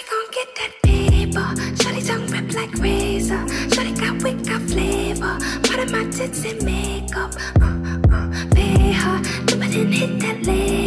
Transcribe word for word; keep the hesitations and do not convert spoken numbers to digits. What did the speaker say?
gon' get that paper. Shawty tongue rip like razor. Shawty got wick, got flavor. Part of my tits and makeup. Uh, uh, pay her, dip it and hit that later.